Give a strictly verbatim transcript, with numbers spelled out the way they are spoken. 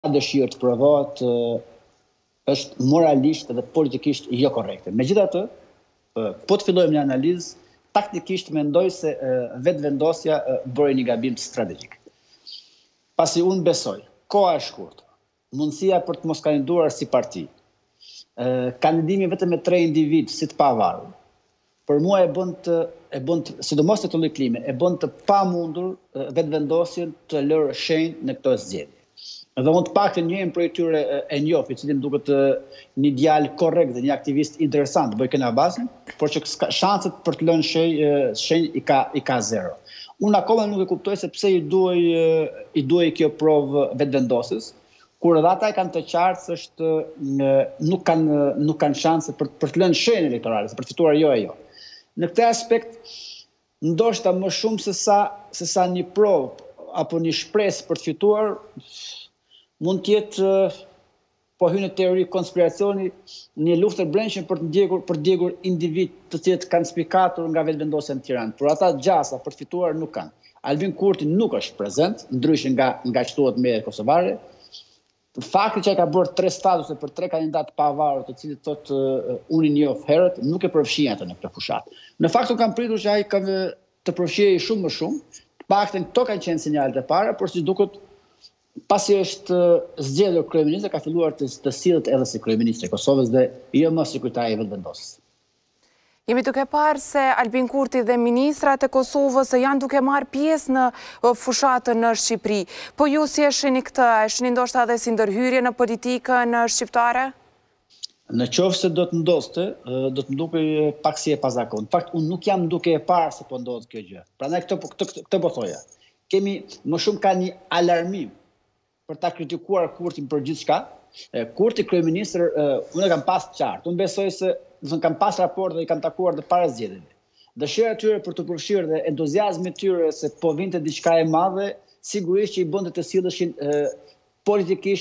dëshirë të provohet është moralisht dhe politikisht jo korrekte. Megjithatë, po të fillojmë një analizë, taktikisht mendoj se vetëvendosja bëri një gabim strategjik. Pasi unë besoj, koha e shkurtër, mundësia për të mos kandiduar si parti, kandidimi vetëm me tre individ si të pavarur, për mua e bën të, e bën të, sidomos të të lloj klime, e bën të pamundur vetëvendosjen të lërë shenjë në këto zgjedhje. Dhe unë të paktën njëjën prej tyre e njoh, i cili më duket një djalë korrekt dhe një aktivist interesant, Bojken Abasin, por që shanset për të lënë shenjë, shenjë i ka i ka zero. Unë akoma nuk e kuptoj se pse i duaj i duaj kjo provë vetëvendosjes, kur edhe ata e kanë të qartë se është nuk kanë nuk kanë shanse për për të lënë shenjë elektorale, për të fituar jo e jo. Në këtë aspekt, ndoshta më shumë se sa se sa një provë apo një shpresë për të fituar, mund të jetë, po hyn në teori konspiracioni, një luftë e brendshme për të ndjekur për të ndjekur individ të cilët kanë spikatur nga vetëvendosja në Tiranë, por ata gjasa për të fituar nuk kanë. Albin Kurti nuk është prezent, ndryshe nga nga që thuhet mediat kosovare. Fakti që ai ka bërë tre statuse për tre kandidatë pavarur, të cilët thotë uh, unë i njoh herët, nuk e përfshin atë në këtë fushatë. Në fakt unë kam pritur që ai ka të përfshihej shumë më shumë, të paktën këto kanë qenë sinjalet e para, por si duket pasi është zgjedhur kryeminist, ka filluar të, të sillet edhe si kryeminist e Kosovës dhe jo më si kryetari i vetëvendosjes. Jemi duke parë se Albin Kurti dhe ministrat e Kosovës janë duke marrë pjesë në fushatën në Shqipëri. Po ju si e shihni këtë? E shihni ndoshta edhe si ndërhyrje në politikën shqiptare? Në qoftë se do të ndodhte, do të ndukej pak si e pazakon. Në fakt, unë nuk jam duke e parë se po ndodhet kjo gjë. Prandaj këtë këtë këtë po thoja. Kemi më shumë ka një alarmim për ta kritikuar Kurtin për gjithçka. Kurti kryeminist, unë e kam pas qartë. Unë besoj se do të kam pas raport dhe i kam takuar dhe para zgjedhjeve. Dëshira e tyre për të përfshirë dhe entuziazmi i tyre se po vinte diçka e madhe, sigurisht që i bënte të silleshin politikisht